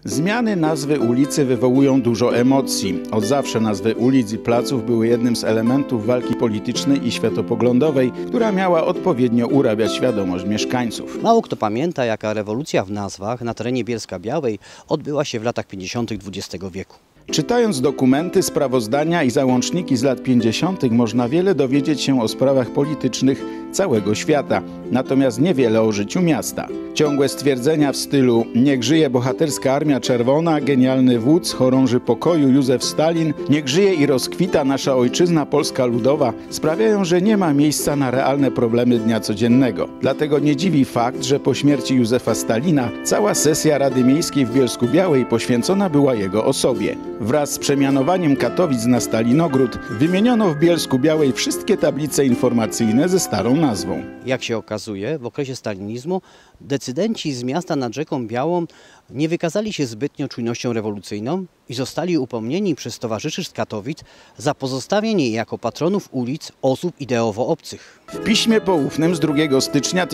Zmiany nazwy ulicy wywołują dużo emocji. Od zawsze nazwy ulic i placów były jednym z elementów walki politycznej i światopoglądowej, która miała odpowiednio urabiać świadomość mieszkańców. Mało kto pamięta, jaka rewolucja w nazwach na terenie Bielska-Białej odbyła się w latach 50. XX wieku. Czytając dokumenty, sprawozdania i załączniki z lat 50. można wiele dowiedzieć się o sprawach politycznych całego świata, natomiast niewiele o życiu miasta. Ciągłe stwierdzenia w stylu „Niech żyje bohaterska Armia Czerwona, genialny wódz, chorąży pokoju Józef Stalin, niech żyje i rozkwita nasza ojczyzna Polska Ludowa” sprawiają, że nie ma miejsca na realne problemy dnia codziennego. Dlatego nie dziwi fakt, że po śmierci Józefa Stalina cała sesja Rady Miejskiej w Bielsku-Białej poświęcona była jego osobie. Wraz z przemianowaniem Katowic na Stalinogród wymieniono w Bielsku-Białej wszystkie tablice informacyjne ze starą nazwą. Jak się okazuje, w okresie stalinizmu decydenci z miasta nad Rzeką Białą nie wykazali się zbytnio czujnością rewolucyjną i zostali upomnieni przez towarzyszy z Katowic za pozostawienie jako patronów ulic osób ideowo obcych. W piśmie poufnym z 2 stycznia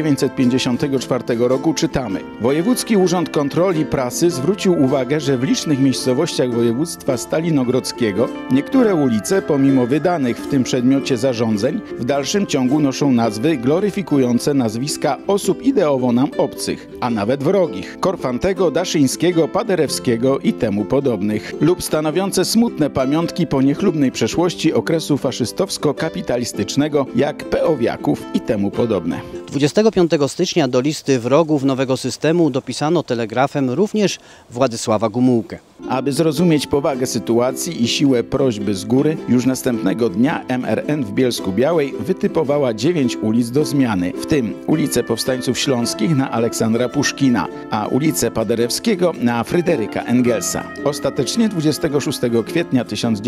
1954 roku czytamy: Wojewódzki Urząd Kontroli Prasy zwrócił uwagę, że w licznych miejscowościach województwa stalinogrodzkiego niektóre ulice, pomimo wydanych w tym przedmiocie zarządzeń, w dalszym ciągu noszą nazwy gloryfikujące nazwiska osób ideowo nam obcych, a nawet wrogich: Korfantego, Daszyńskiego, Paderewskiego i temu podobnych, lub stanowiące smutne pamiątki po niechlubnej przeszłości okresu faszystowsko-kapitalistycznego, jak peowiaków i temu podobne. 25 stycznia do listy wrogów nowego systemu dopisano telegrafem również Władysława Gomułkę. Aby zrozumieć powagę sytuacji i siłę prośby z góry, już następnego dnia MRN w Bielsku-Białej wytypowała 9 ulic do zmiany, w tym ulicę Powstańców Śląskich na Aleksandra Puszkina, a ulicę Paderewskiego na Fryderyka Engelsa. Ostatecznie 26 kwietnia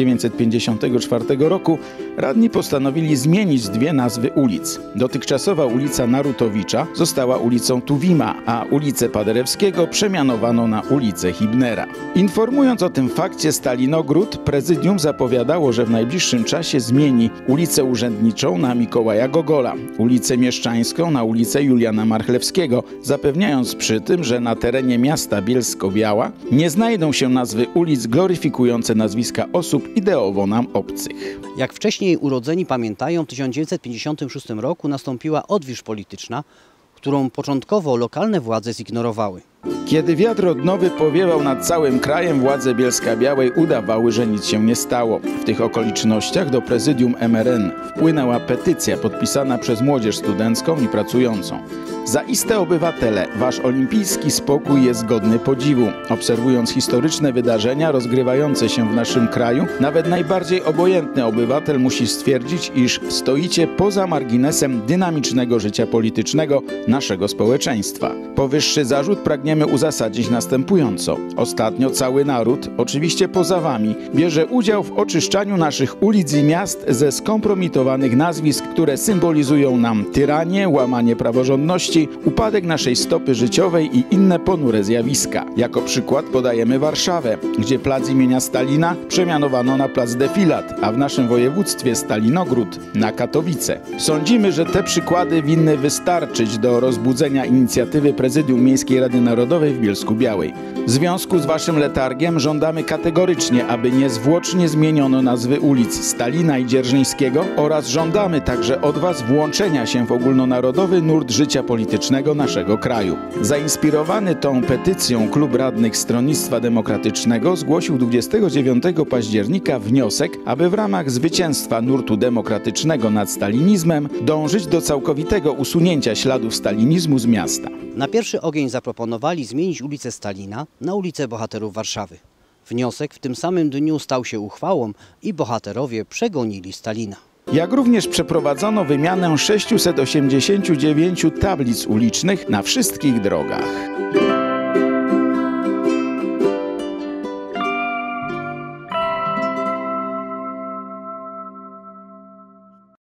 1954 roku radni postanowili zmienić dwie nazwy ulic. Dotychczasowa ulica Narutowicza została ulicą Tuwima, a ulicę Paderewskiego przemianowano na ulicę Hibnera. Informując o tym fakcie Stalinogród, prezydium zapowiadało, że w najbliższym czasie zmieni ulicę Urzędniczą na Mikołaja Gogola, ulicę Mieszczańską na ulicę Juliana Marchlewskiego, zapewniając przy tym, że na terenie miasta Bielsko-Biała nie znajdą się nazwy ulic gloryfikujące nazwiska osób ideowo nam obcych. Jak wcześniej urodzeni pamiętają, w 1956 roku nastąpiła odwilż polityczna, którą początkowo lokalne władze zignorowały. Kiedy wiatr odnowy powiewał nad całym krajem, władze Bielska-Białej udawały, że nic się nie stało. W tych okolicznościach do prezydium MRN wpłynęła petycja podpisana przez młodzież studencką i pracującą. Zaiste obywatele, wasz olimpijski spokój jest godny podziwu. Obserwując historyczne wydarzenia rozgrywające się w naszym kraju, nawet najbardziej obojętny obywatel musi stwierdzić, iż stoicie poza marginesem dynamicznego życia politycznego naszego społeczeństwa. Powyższy zarzut pragniemy uzasadnić następująco. Ostatnio cały naród, oczywiście poza wami, bierze udział w oczyszczaniu naszych ulic i miast ze skompromitowanych nazwisk, które symbolizują nam tyranię, łamanie praworządności, upadek naszej stopy życiowej i inne ponure zjawiska. Jako przykład podajemy Warszawę, gdzie plac imienia Stalina przemianowano na plac Defilat, a w naszym województwie Stalinogród na Katowice. Sądzimy, że te przykłady winny wystarczyć do rozbudzenia inicjatywy Prezydium Miejskiej Rady Narodowej w Bielsku-Białej. W związku z waszym letargiem żądamy kategorycznie, aby niezwłocznie zmieniono nazwy ulic Stalina i Dzierżyńskiego oraz żądamy także od was włączenia się w ogólnonarodowy nurt życia politycznego naszego kraju. Zainspirowany tą petycją Klub Radnych Stronnictwa Demokratycznego zgłosił 29 października wniosek, aby w ramach zwycięstwa nurtu demokratycznego nad stalinizmem dążyć do całkowitego usunięcia śladów stalinizmu z miasta. Na pierwszy ogień zaproponowali zmienić ulicę Stalina na ulicę Bohaterów Warszawy. Wniosek w tym samym dniu stał się uchwałą i bohaterowie przegonili Stalina. Jak również przeprowadzono wymianę 689 tablic ulicznych na wszystkich drogach.